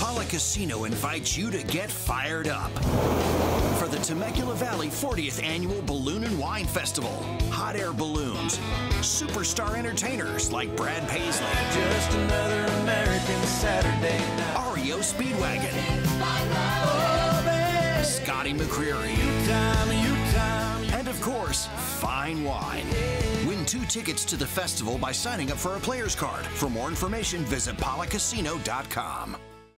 Pala Casino invites you to get fired up for the Temecula Valley 40th Annual Balloon and Wine Festival. Hot air balloons, superstar entertainers like Brad Paisley, just another American Saturday night. REO Speedwagon, Scotty McCreery, and of course, fine wine. Win 2 tickets to the festival by signing up for a player's card. For more information, visit palacasino.com.